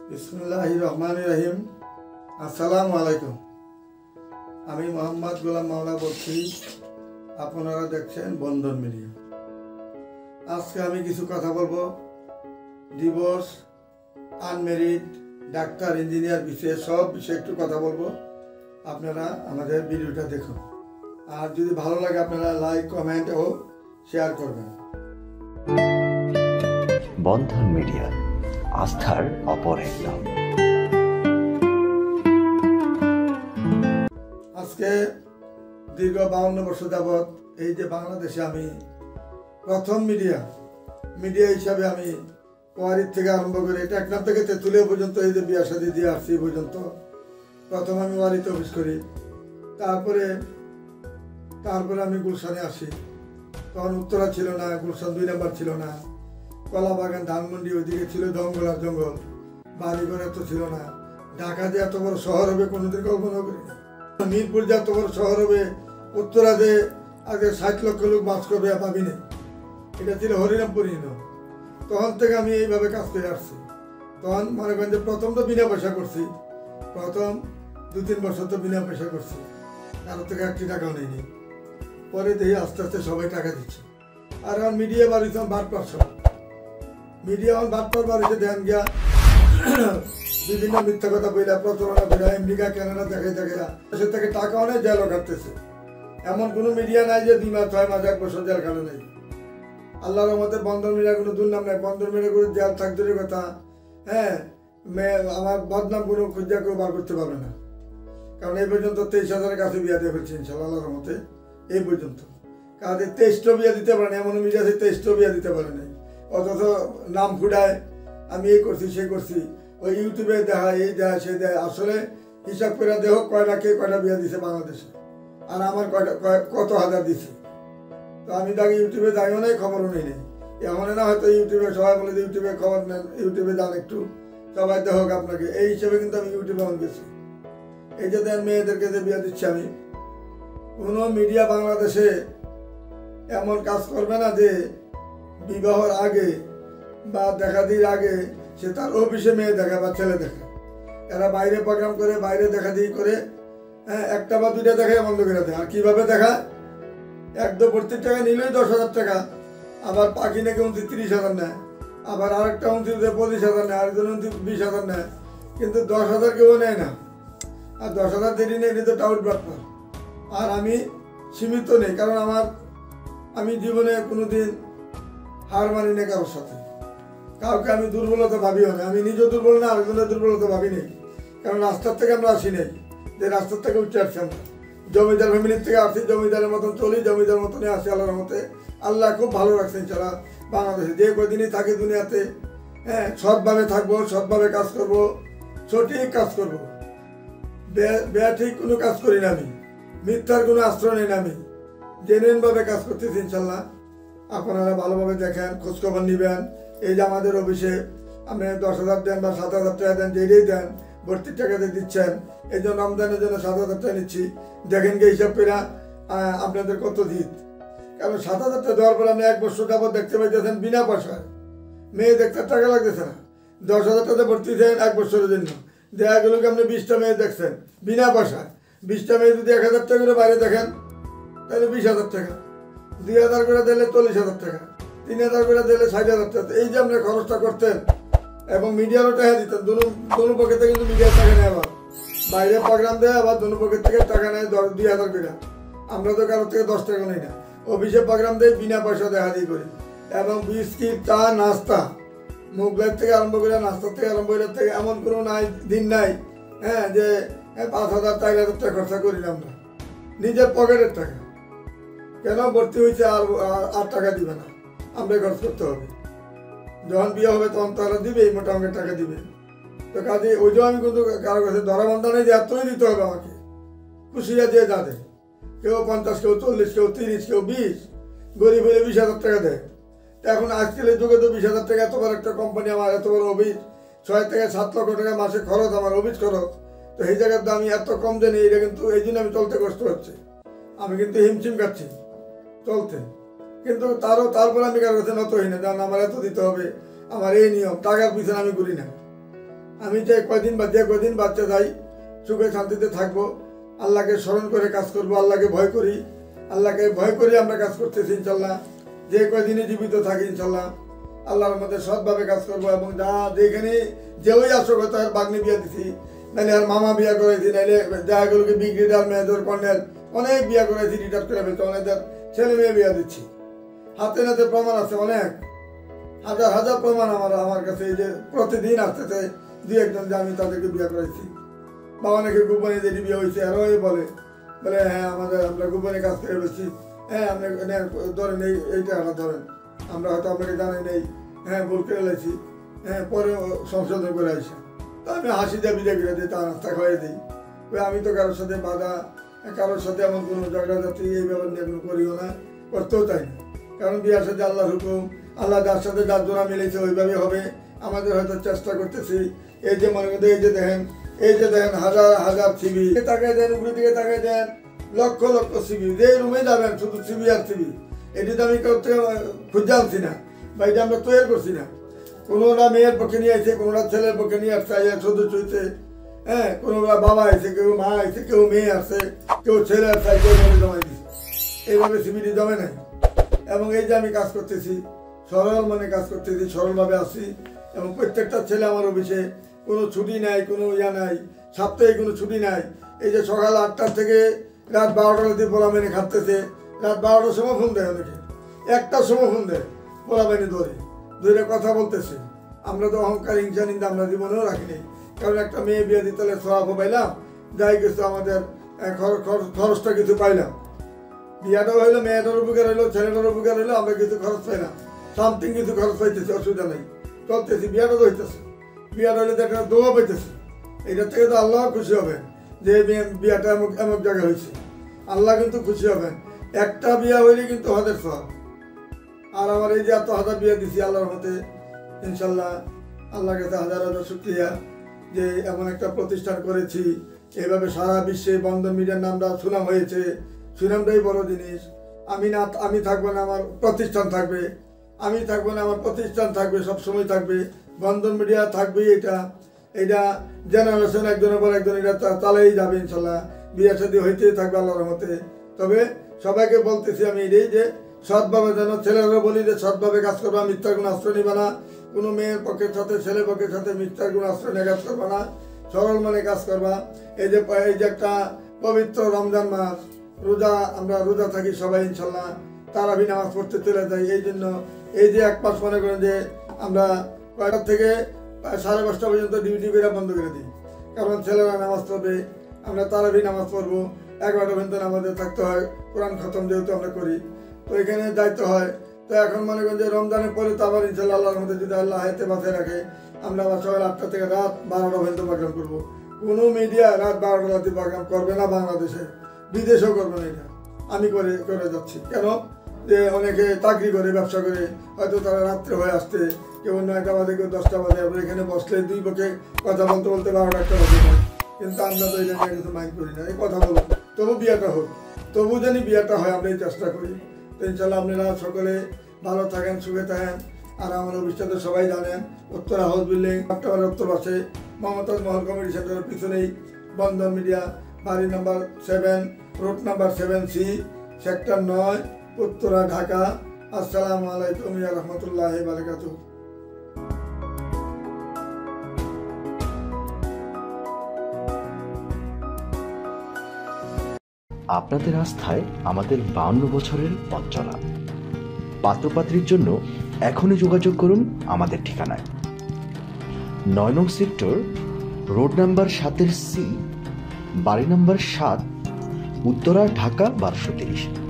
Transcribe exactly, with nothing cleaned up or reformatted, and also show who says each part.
Speaker 1: বিসমিল্লাহির রহমানির রহিম। আসসালামু আলাইকুম। আমি মোহাম্মদ গোলাম মাওলা বলছি, আপনারা দেখছেন বন্ধন মিডিয়া। আজকে আমি কিছু কথা বলবো ডিভোর্স, আনমেরিড, ডাক্তার, ইঞ্জিনিয়ার বিষয়ে, সব বিষয়ে একটু কথা বলবো। আপনারা আমাদের ভিডিওটা দেখুন, আর যদি ভালো লাগে আপনারা লাইক, কমেন্ট ও শেয়ার করবেন।
Speaker 2: বন্ধন মিডিয়া, আস্থার অপর এক নাম।
Speaker 1: আজকে দীর্ঘ বাউন্ন বছর যাবৎ এই যে বাংলাদেশে আমি প্রথম মিডিয়া মিডিয়া হিসাবে আমি কোয়ারির থেকে আরম্ভ করে টেকনাফ থেকে তেঁতুলিয়া পর্যন্ত এই যে বিয়া শাদী দিয়ে আসছি পর্যন্ত প্রথম আমি ওয়ারিতে অফিস করি। তারপরে তারপরে আমি গুলশানে আসি। তখন উত্তরা ছিল না, গুলশান দুই নাম্বার ছিল না, কলাবাগান, ধানমন্ডি ওইদিকে ছিল জঙ্গল আর জঙ্গল, বাড়িঘর এত ছিল না। ঢাকা যে এত বড় শহর হবে কোনোদিন কল্পনা করি না। মিরপুর যে এত বড় শহর হবে, উত্তরা যে আগে ষাট লক্ষ লোক বাস করবে পাবি নেই, এটা ছিল হরিরামপুরহীন। তখন থেকে আমি এইভাবে কাজ করে আসছি। তখন মনে করেন যে প্রথম তো বিনা পয়সা করছি, প্রথম দু তিন বছর তো বিনা পয়সা করছি, কারো থেকে একটি টাকাও নেয়নি। পরে দেখি আস্তে আস্তে সবাই টাকা দিচ্ছে। আর আমার মিডিয়া বাড়িতে বাট পারছো, মিডিয়া আমার বাট পার বাড়িতে ধ্যান গিয়া বিভিন্ন মিথ্যা কথা বইলা, প্রতারণা বইলা, আমেরিকা কানাডা দেখে দেখে সে থেকে টাকা অনেক জেল কাটতেছে। এমন কোনো মিডিয়া নাই যে দুই মাস ছয় মাস এক বছর জেল কাটে নাই। আল্লাহর রহমতে বন্ধন মিডিয়া কোনো দুর্নাম নাই। বন্ধন মিডিয়া করে জেল থাকতে কথা, হ্যাঁ, আমার বদনাম কোনো খুঁজা কেউ বার করতে পারবে না। কারণ এই পর্যন্ত তেইশ হাজারের কাছে বিয়া দিয়ে ফেলছি ইনশাল্লাহ আল্লাহর রহমতে। এই পর্যন্ত কাদের তেইশটো বিয়া দিতে পারে না, এমন মিডিয়া আছে তেইশটো বিয়া দিতে পারে নাই। অথচ নাম ফুটায় আমি এই করছি সে করছি, ওই ইউটিউবে দেখা, এই দেয় সে দেয়। আসলে হিসাব করে দেহ কয়টা কে কয়টা বিয়া দিছে বাংলাদেশে, আর আমার কয়টা কত হাজার দিছে। তো আমি তাকে ইউটিউবে যাইও নাই, খবরও নেই নেই। এমন না হয়তো ইউটিউবে সবাই বলে যে ইউটিউবে খবর নেন, ইউটিউবে যান একটু, সবাই দেখুক আপনাকে, এই হিসেবে কিন্তু আমি ইউটিউবে অন গেছি। এই যে দেন মেয়েদেরকে যে বিয়া দিচ্ছি আমি, কোনো মিডিয়া বাংলাদেশে এমন কাজ করবে না যে বিবাহর আগে বা দেখাদির আগে সে তার অফিসে মেয়ে দেখা বা ছেলে দেখা। এরা বাইরে প্রোগ্রাম করে, বাইরে দেখাদিই করে, হ্যাঁ, একটা বা দুইটা দেখায় বন্ধ করে দেয়। আর কীভাবে দেখায়? একদম ভর্তির টাকা নিলেই দশ হাজার টাকা, আবার পাখি নাকি উনত্রিশ তিরিশ হাজার নেয়, আবার আরেকটা উনত্রিশ পঁচিশ হাজার নেয়, আরেকজন উনত্রিশ বিশ হাজার নেয়, কিন্তু দশ হাজার কেউ নেয় না। আর দশ হাজার দেরি নেই, তো টাউট ব্যাপার। আর আমি সীমিত নেই, কারণ আমার আমি জীবনে কোনোদিন হার মানি না কারোর সাথে। কাউকে আমি দুর্বলতা ভাবিও না, আমি নিজেও দুর্বল না, আরেকজনের দুর্বলতা ভাবি নেই। কারণ রাস্তার থেকে আমরা আসি নেই, যে রাস্তার থেকে উঠে আসছি আমরা, জমিদার ফ্যামিলির থেকে আসছি, জমিদারের মতন চলি, জমিদার মতনই আসি আল্লাহর মতে। আল্লাহ খুব ভালো রাখছেন ছাড়া বাংলাদেশে যে কদিনই থাকি দুনিয়াতে, হ্যাঁ, সৎভাবে থাকবো, সৎভাবে কাজ করব, সঠিক কাজ করব, বেঠিক কোনো কাজ করি না আমি, মিথ্যার কোনো আশ্রয় নেই না আমি, জেনুইনভাবে কাজ করতেছি ইনশাল্লাহ। আপনারা ভালোভাবে দেখেন, খোঁজখবর নেবেন। এই যে আমাদের অফিসে আপনি দশ হাজার দেন বা সাত হাজার টাকা দেন, যেটাই দেন ভর্তির টাকাতে দিচ্ছেন। এই জন্য রমজানের জন্য সাত হাজার টাকা নিচ্ছি। দেখেন কি হিসাব করে আপনাদের কত জিত। কারণ সাত হাজার টাকা দেওয়ার পর আপনি এক বছর যাবত দেখতে পাইতেছেন বিনা পয়সায় মেয়ে দেখতে টাকা লাগতেছে না। দশ হাজার টাকা ভর্তি দেন এক বছরের জন্য, দেখা গেল কি আপনি বিশটা মেয়ে দেখছেন বিনা পয়সায়। বিশটা মেয়ে যদি এক হাজার টাকা করে বাইরে দেখেন তাহলে বিশ হাজার টাকা, দুই হাজার করে দিলে চল্লিশ হাজার টাকা, তিন হাজার করে দিলে ষাট হাজার টাকা। এই যে আপনি খরচটা করতেন এবং মিডিয়ারও টাকা দিতেন, দোনো পকেট থেকে কিন্তু মিডিয়ার টাকা নেয়, আবার বাইরে প্রোগ্রাম দেয়, আবার দোনো পকেট থেকে টাকা নেয় দুই হাজার করে। আমরা তো কারোর থেকে দশ টাকা নেই না, অফিসে প্রোগ্রাম দেয় বিনা পয়সা দেখা দিয়ে করি। এবং বিস্কিট, চা, নাস্তা, মুগলাইট থেকে আরম্ভ করে, নাস্তার থেকে আরম্ভ করে থেকে এমন কোনো নাই দিন নাই, হ্যাঁ, যে পাঁচ হাজার চার হাজার টাকা খরচা করি না আমরা, নিজের পকেটের টাকা। কেন ভর্তি হয়েছে আর আর টাকা দিবে না, আমরা খরচ করতে হবে। যখন বিয়ে হবে তখন তারা দিবে, এই মোটা অঙ্কের টাকা দিবে। তো কাজে ওইটাও আমি কিন্তু কারো কাছে ধরা বন্ধা নেই যে এতই দিতে হবে আমাকে, খুশিয়া যে যা দেয়, কেউ পঞ্চাশ, কেউ চল্লিশ, কেউ তিরিশ, কেউ বিশ, গরিব হলে বিশ হাজার টাকা দেয়। তো এখন আজকালের যুগে তো বিশ হাজার টাকা এত বড় একটা কোম্পানি, আমার এত বড় অফিস, ছয় থেকে সাত লক্ষ টাকা মাসে খরচ, আমার অফিস খরচ। তো এই জায়গার দাম আমি এত কম জানি, এটা কিন্তু এই জন্য আমি চলতে কষ্ট হচ্ছে, আমি কিন্তু হিমশিম কাটছি চলতে। কিন্তু তারও তারপর আমি কারো কাছে নত হই না, কারণ আমার এত দিতে হবে, আমার এই নিয়ম, টাকার পিছনে আমি ঘুরি না। আমি যে কয়দিন বা যে কয়দিন বাচ্চা যাই সুখে শান্তিতে থাকবো, আল্লাহকে স্মরণ করে কাজ করব, আল্লাহকে ভয় করি, আল্লাহকে ভয় করে আমরা কাজ করতেছি ইনশাল্লাহ। যে কয়দিনে জীবিত থাকি ইনশাল্লাহ আল্লাহর মধ্যে সৎভাবে কাজ করবো। এবং যা যেখানে যেই আসুক হয়তো আর বাগ্নি বিয়া দিছি, নাহলে আর মামা বিয়া করেছি, নাহলে যাগুলোকে ব্রিগেডিয়ার মেজর কর্নেল অনেক বিয়া করেছি, রিটায়ার করে ফেলছে, অনেকদের ছেলে মেয়ে বিয়া দিচ্ছি। হাতে নাতে প্রমাণ আছে, অনেক হাজার হাজার প্রমাণ আমার আমার কাছে। এই যে প্রতিদিন আসতেছে দুই একজন যে আমি তাদেরকে বিয়ে করেছি, বা অনেকে গোপনে যেটি বিয়ে হয়েছে আরও বলে বলে হ্যাঁ আমাদের আমরা গোপনে কাজ করে বেশি, হ্যাঁ আপনি ধরেন এই এইটা আমরা ধরেন আমরা হয়তো আপনাকে জানাই নেই, হ্যাঁ ভুল করে এলেছি, হ্যাঁ পরে সংশোধন করে আসি। তো আমি হাসি দিয়ে বিদায় করে দিই, তা নাস্তা খাওয়াই দিই। আমি তো কারোর সাথে বাধা, কারোর সাথে এমন কোনো ঝগড়া জাতি এই ব্যাপার নিয়ে কোনো করিও না, করতেও চাই না। কারণ বিয়ার সাথে আল্লাহর হুকুম, আল্লাহ যার সাথে যার জোড়া মিলেছে ওইভাবে হবে। আমাদের হয়তো চেষ্টা করতেছি। এই যে মনে করতে এই যে দেখেন এই যে দেখেন হাজার হাজার সিবি তাকাই দেন, উপরে দিকে তাকাই দেন, লক্ষ লক্ষ সিবি, যে রুমে যাবেন শুধু সিবি আর সিবি। এটি তো আমি করতে খুঁজে আনছি না, বা এটা আমরা তৈরি করছি না। কোনোটা মেয়ের পক্ষে নিয়ে আসছে, কোনোটা ছেলের পক্ষে নিয়ে আসছে, শুধু চুইছে, হ্যাঁ কোনোটা বাবা আছে, কেউ মা আছে, কেউ মেয়ে আছে, কেউ ছেলে আছে, কেউ মেয়ে জমাই দিচ্ছে। এইভাবে সিবিটি জমে নাই। এবং এই যে আমি কাজ করতেছি সরল মানে কাজ করতেছি, সরলভাবে আসছি। এবং প্রত্যেকটা ছেলে আমার অফিসে, কোনো ছুটি নাই, কোনো ইয়া নাই, সপ্তাহে কোনো ছুটি নাই। এই যে সকাল আটটার থেকে রাত বারোটার অবধি পোলা মেনে খাটতেছে। রাত বারোটার সময় ফোন দেয়, অনেকে একটার সময় ফোন দেয়, পোলা মেনে ধরে ধরে কথা বলতেছে। আমরা তো অহংকার হিংসা নিন্দা আমরা জীবনেও রাখিনি। কারণ একটা মেয়ে বিয়ে দিতে হলে সওয়াবও পাইলাম, যাই কিছু আমাদের খরচটা কিছু পাইলাম। বিয়াটাও হইলো, মেয়েটার উপকার হইলো, ছেলেটার উপকার হইলো, আমরা কিছু খরচ পাই না, সামথিং কিছু খরচ পাইতেছি, অসুবিধা নেই, চলতেছি। বিয়াটা তো হইতেছে, বিয়াটা হইলে তো একটা দোয়া পাইতেছে। এটার থেকে তো আল্লাহ খুশি হবেন যে বিয়াটা এমন এমন জায়গায় হয়েছে, আল্লাহ কিন্তু খুশি হবেন। একটা বিয়া হইলে কিন্তু হাজার সব। আর আমার এই যে এত হাজার বিয়া দিছি আল্লাহর মতে, ইনশাল্লাহ আল্লাহর কাছে হাজার হাজার শুকরিয়া যে এমন একটা প্রতিষ্ঠান করেছি। এইভাবে সারা বিশ্বে বন্ধন মিডিয়ার নামটা সুনাম হয়েছে। সুনামটাই বড় জিনিস। আমি না আমি থাকবো না আমার প্রতিষ্ঠান থাকবে, আমি থাকবো না আমার প্রতিষ্ঠান থাকবে, সবসময় থাকবে। বন্ধন মিডিয়া থাকবেই। এটা এটা জেনারেশন একজনের পর একজন এটা চালাই যাবে ইনশাল্লাহ। বিয়ে শাদী হইতেই থাকবে আল্লাহর মতে। তবে সবাইকে বলতেছি আমি এটাই যে সৎভাবে যেন, ছেলেরা বলি যে সৎভাবে কাজ করবা, মিথ্যার কোনো আশ্রয় নিবা না। কোনো মেয়ের পক্ষের সাথে ছেলের পক্ষের সাথে মিথ্যার কোনো আশ্রয় নিয়ে কাজ করবা না, সরল মনে কাজ করবা। এই যে এই যে একটা পবিত্র রমজান মাস, রোজা, আমরা রোজা থাকি সবাই ইনশাল্লাহ, তারাবি নামাজ পড়তে চলে যাই। এই জন্য এই যে এক মাস মনে করেন যে আমরা কয়টার থেকে সাড়ে পাঁচটা পর্যন্ত ডিউটি করে বন্ধ করে দিই। কারণ ছেলেরা নামাজ পড়বে, আমরা তারাবি নামাজ পড়বো, এগারোটা পর্যন্ত আমাদের থাকতে হয়। কোরআন খতম যেহেতু আমরা করি, তো এখানে দায়িত্ব হয়। তো এখন মনে করেন যে রমজানের পরে তো আবার ইনশাল্লাহ আল্লাহর মধ্যে যদি আল্লাহ হাতে বাঁচিয়ে রাখে, আমরা আবার সকাল আটটা থেকে রাত বারোটা পর্যন্ত প্রোগ্রাম করবো। কোনো মিডিয়া রাত বারোটা রাতে প্রোগ্রাম করবে না বাংলাদেশে, বিদেশেও করবে না। এটা আমি করে করে যাচ্ছি। কেন যে অনেকে চাকরি করে, ব্যবসা করে, হয়তো তারা রাত্রে হয়ে আসতে, কেউ নয়টা বাজে, কেউ দশটা বাজে। আমরা এখানে বসলে দুই পক্ষে কথা বলতে বলতে বারোটা একটা বাজে যায়। কিন্তু আমরা তো এটা নিয়ে কিছু মাইন্ড করি না, এই কথা বলো, তবু বিয়েটা হোক, তবু জানি বিয়েটা হয়, আমরা এই চেষ্টা করি। তো ইনশাল্লাহ আপনারা সকলে ভালো থাকেন, সুখে থাকেন। আর আমার অফিসটা তো সবাই জানেন, উত্তরা হাউস বিল্ডিং, অক্টোবর উত্তর পাশে মমতাজ মহল কমিটি সেন্টারের পিছনেই বন্ধন মিডিয়া, বাড়ি number seven, road number seven C, sector নয়, উত্তরা, ঢাকা। আসসালামু আলাইকুম ওয়া রাহমাতুল্লাহি ওয়া বারাকাতুহু।
Speaker 2: আপনাদের আস্থায় আমাদের বাউন্ন বছরের পথ চলা। পাত্রপাত্রীর জন্য এখনই যোগাযোগ করুন আমাদের ঠিকানায়। নয় নং সেক্টর, রোড নাম্বার সাতের সি, বাড়ি নাম্বার সাত, উত্তরা, ঢাকা বারোশো তিরিশ।